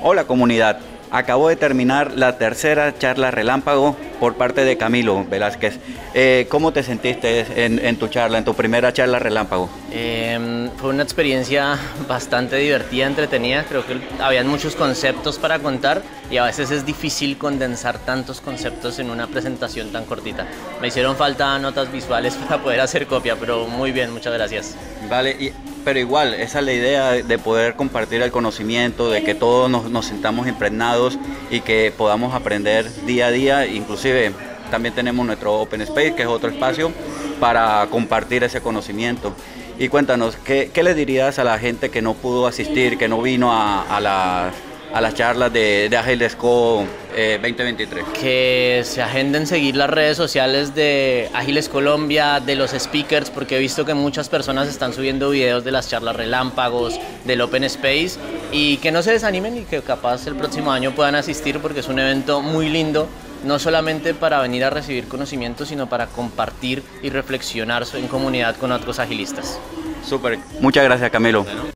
Hola comunidad, acabo de terminar la tercera charla relámpago por parte de Camilo Velázquez. ¿Cómo te sentiste en tu charla, en tu primera charla relámpago? Fue una experiencia bastante divertida, entretenida. Creo que habían muchos conceptos para contar y a veces es difícil condensar tantos conceptos en una presentación tan cortita. Me hicieron falta notas visuales para poder hacer copia, pero muy bien, muchas gracias. Vale, pero igual, esa es la idea de poder compartir el conocimiento, de que todos nos sintamos impregnados y que podamos aprender día a día. Inclusive también tenemos nuestro Open Space, que es otro espacio para compartir ese conocimiento. Y cuéntanos, ¿qué le dirías a la gente que no pudo asistir, que no vino a las charlas de AgilesCo 2023? Que se agenden seguir las redes sociales de Ágiles Colombia, de los speakers, porque he visto que muchas personas están subiendo videos de las charlas relámpagos, del Open Space, y que no se desanimen y que capaz el próximo año puedan asistir, porque es un evento muy lindo, no solamente para venir a recibir conocimiento, sino para compartir y reflexionar en comunidad con otros agilistas. Súper, muchas gracias Camilo. Bueno.